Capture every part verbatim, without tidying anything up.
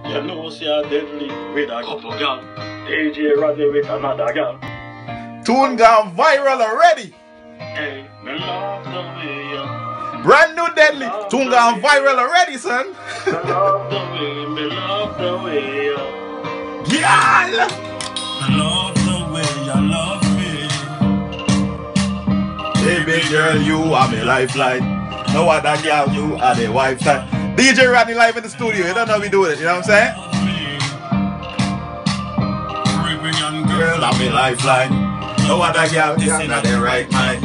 You know, see a deadly with a couple girl. D J Rodney with another girl. Tune gone viral already. Hey, me love the way you. Brand new deadly. Tune gone viral already, son. Me love the way, me love the way you. Girl! I love the way you love me. Baby girl, you are my lifeline. No other girl, you are the wife time. D J Rodney live in the studio. You don't know we do it. You know what I'm saying? Girl, I'm my lifeline. No other girl, you're not the right mind.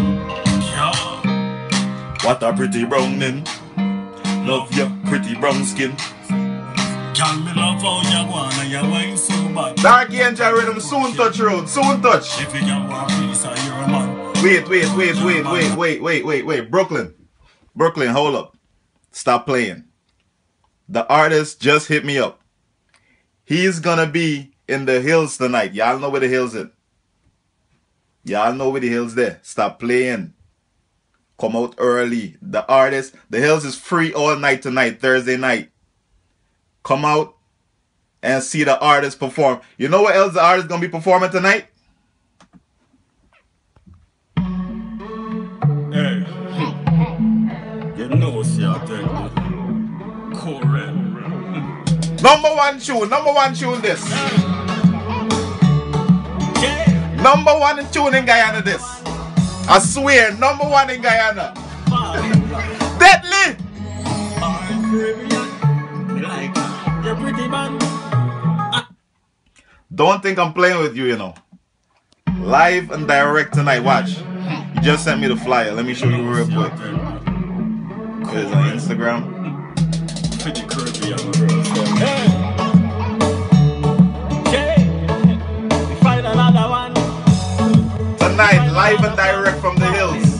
What a pretty brown man. Love your pretty brown skin. Can me love how you go and you wine so bad. Dark Angel Rhythm soon touch road. Soon touch. If you can want peace, you're a man. Wait, wait, wait, wait, wait, wait, wait, wait, wait. Brooklyn. Brooklyn, hold up. Stop playing. The artist just hit me up. He's gonna be in the hills tonight. Y'all know where the hills is. Y'all know where the hills there. Stop playing. Come out early. The artist, the hills is free all night tonight, Thursday night. Come out and see the artist perform. You know what else the artist gonna be performing tonight? Hey, you know, see, I tell you. Correct. Number one tune, number one tune this. Yeah. Number one tune in Guyana this. I swear, number one in Guyana. Deadly! You're pretty man. Don't think I'm playing with you, you know. Live and direct tonight, watch. You just sent me the flyer. Let me show you real quick. It is on Instagram. Pretty curvy, young girl. Hey! Yeah! We find another one. Tonight, live and direct from the hills.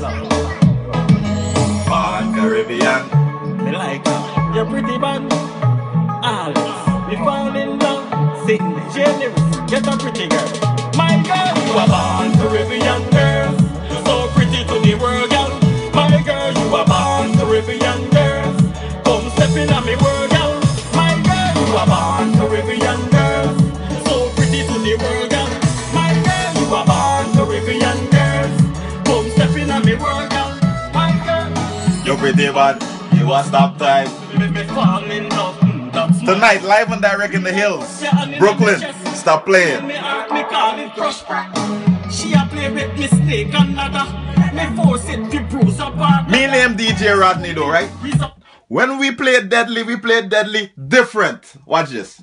Pan Caribbean. Me like her. You're pretty man. Alice, we fall in love. Sing generous, get a pretty girl. My girl, you are born Caribbean girls. You're so pretty to the world, girl. My girl, you are born Caribbean girls. Come step in on me world, girl. My girl, you are born Caribbean girls. You're so pretty to the world, girl. My girl, you are born Caribbean girls. Come step in on me world, girl. My girl, You're pretty bad. You are stop time. me, me fall in love. Tonight, live and direct in the hills. Brooklyn, stop playing. Me heart, me call it crush. She a play with mistake another. Me force it to bruise apart. Me name D J Rodney though, right? When we play Deadly, we play Deadly different. Watch this.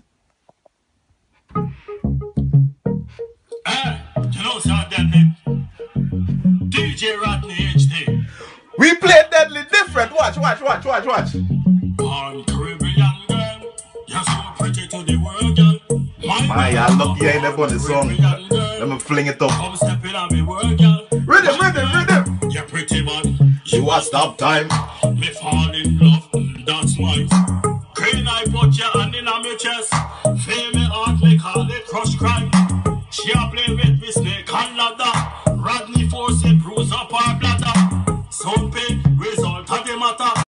Hey, you know what's Deadly? D J Rodney H D. We play Deadly different. Watch, watch, watch, watch, watch. Born Caribbean girl, you're so pretty to the world, girl. My, y'all lucky I ain't never on the song. Let me fling it up. Come step in on me world, girl. Rhythm, rhythm, rhythm. You're pretty man. You are stop time. Me fall in love, that's mine. Green I put your hand in on my chest. Feel me heart, me call it crush crime. She a play with me snake and ladder. Rodney force it bruise up her bladder. Some pain, result of the matter.